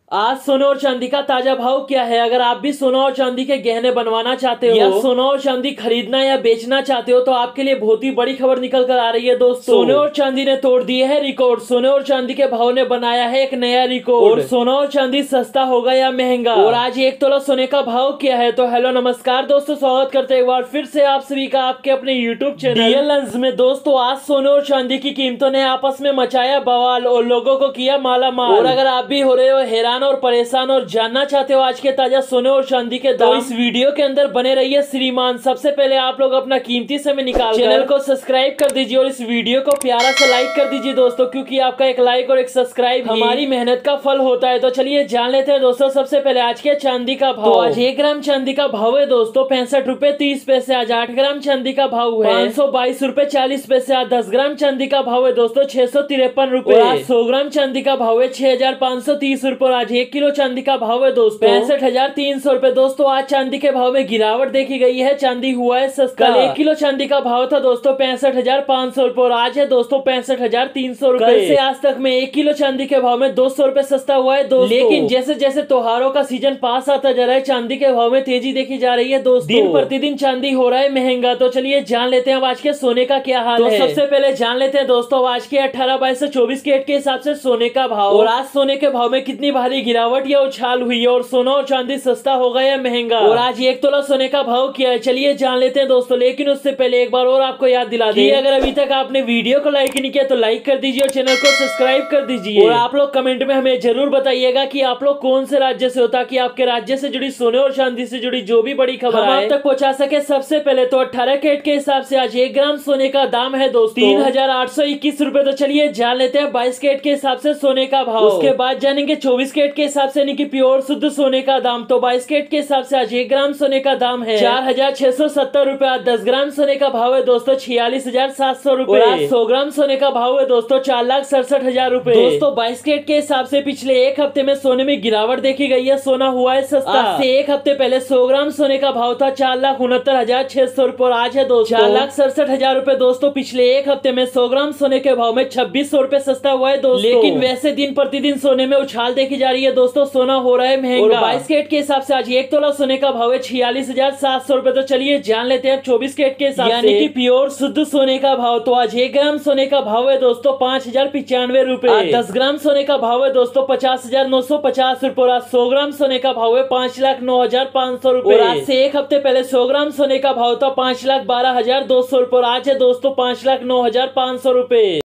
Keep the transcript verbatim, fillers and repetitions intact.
आज सोने और चांदी का ताजा भाव क्या है। अगर आप भी सोना और चांदी के गहने बनवाना चाहते हो या सोना और चांदी खरीदना या बेचना चाहते हो तो आपके लिए बहुत ही बड़ी खबर निकल कर आ रही है दोस्तों। सोने और चांदी ने तोड़ दिए है रिकॉर्ड। सोने और चांदी के भाव ने बनाया है एक नया रिकॉर्ड। और सोना और चांदी सस्ता होगा या महंगा, और आज एक तोला सोने का भाव क्या है। तो हेलो नमस्कार दोस्तों, स्वागत करते हैं एक बार फिर से आप सभी का आपके अपने यूट्यूब चैनल रियल लेंस में। दोस्तों आज सोने और चांदी की कीमतों ने आपस में मचाया बवाल और लोगों को किया माला माल। और अगर आप भी हो रहे हो हैरान और परेशान और जानना चाहते हो आज के ताजा सोने और चांदी के दाम, तो इस वीडियो के अंदर बने रहिए श्रीमान। सबसे पहले आप लोग अपना कीमती समय निकाल चैनल को सब्सक्राइब कर दीजिए और इस वीडियो को प्यारा सा लाइक कर दीजिए दोस्तों, क्योंकि आपका एक लाइक और एक सब्सक्राइब हमारी मेहनत का फल होता है। तो चलिए जान लेते हैं दोस्तों सबसे पहले आज के चांदी का भाव। तो आज एक ग्राम चांदी का भाव है दोस्तों पैंसठ रूपए तीस पैसे। आज आठ ग्राम चांदी का भाव है पाँच सौ बाईस रूपए चालीस पैसे। आज दस ग्राम चांदी का भाव है दोस्तों छह सौ तिरपन रूपए। आज सौ ग्राम चांदी का भाव है छह हजार पाँच सौ तीस रूपए। आज एक किलो चांदी का भाव है दोस्तों पैंसठ हजार तीन सौ रूपए। दोस्तों आज चांदी के भाव में गिरावट देखी गई है, चांदी हुआ है सस्ता। कल एक किलो चांदी का भाव था दोस्तों पैंसठ हजार पाँच सौ रूपए और आज है दोस्तों पैंसठ हजार तीन सौ रूपए। कल से आज तक में एक किलो चांदी के भाव में दो सौ रूपए सस्ता हुआ है दोस्तों। लेकिन जैसे जैसे त्योहारों का सीजन पास आता जा रहा है चांदी के भाव में तेजी देखी जा रही है दोस्तों। दिन प्रतिदिन चांदी हो रहा है महंगा। तो चलिए जान लेते हैं आज के सोने का क्या हाल है। सबसे पहले जान लेते हैं दोस्तों आज के अठारह बाईस से चौबीस कैरेट के हिसाब से सोने का भाव, और आज सोने के भाव में कितनी भारी गिरावट या उछाल हुई है, और सोना और चांदी सस्ता होगा या महंगा, और आज एक तोला सोने का भाव क्या है चलिए जान लेते हैं दोस्तों। लेकिन उससे पहले एक बार और आपको याद दिला दें, अगर अभी तक आपने वीडियो को लाइक नहीं किया तो लाइक कर दीजिए और चैनल को सब्सक्राइब कर दीजिए। और आप लोग कमेंट में हमें जरूर बताइएगा कि आप लोग कौन से राज्य से हो, ताकि आपके राज्य से जुड़ी सोने और चांदी से जुड़ी जो भी बड़ी खबर हम आप तक पहुंचा सके। सबसे पहले तो अठारह कैरेट के हिसाब से आज एक ग्राम सोने का दाम है दोस्तों तीन हजार आठ सौ इक्कीस रूपए। तो चलिए जान लेते हैं बाईस कैरेट के हिसाब से सोने का भाव। उसके बाद जानेंगे चौबीस कैरेट के हिसाब से यानी कि प्योर शुद्ध सोने का दाम। तो बाईस कैरेट के हिसाब से आज एक ग्राम सोने का दाम है चार हजार छह सौ सत्तर रूपए। आज दस ग्राम सोने का भाव है दोस्तों छियालीस हजार सात सौ रूपए। आज सौ ग्राम सोने का भाव है दोस्तों चार लाख सड़सठ हजार रूपए। दोस्तों बाईस कैरेट के हिसाब से पिछले एक हफ्ते में सोने में गिरावट देखी गई है, सोना हुआ है सस्ता। आज से एक हफ्ते पहले सौ ग्राम सोने का भाव था चार लाख उनहत्तर हजार छह सौ रूपए और आज है दोस्तों चार लाख सड़सठ हजार रूपए। दोस्तों पिछले एक हफ्ते में सौ ग्राम सोने के भाव में छब्बीस सौ रूपए सस्ता हुआ है दोस्तों। लेकिन वैसे दिन प्रतिदिन सोने में उछाल देखी जा रही है दोस्तों, सोना हो रहा है महंगा। बाईस कैरेट के हिसाब से आज एक तोला सोने का भाव है छियालीस हजार सात सौ रूपए। तो चलिए जान लेते हैं चौबीस कैरेट के हिसाब यानी कि प्योर शुद्ध सोने का भाव। तो आज एक ग्राम सोने का भाव है दोस्तों पाँच हजार पिचानवे रूपए। दस ग्राम सोने का भाव है दोस्तों पचास हजार नौ सौ पचास रूपए और आज सौ ग्राम सोने का भाव है पाँच लाख नौ हजार पाँच सौ रूपए। आज से एक हफ्ते पहले सौ ग्राम सोने का भाव था पाँच लाख बारह हजार दो सौ रूपए और आज है दोस्तों पाँच लाख नौ हजार पाँच सौ रूपए।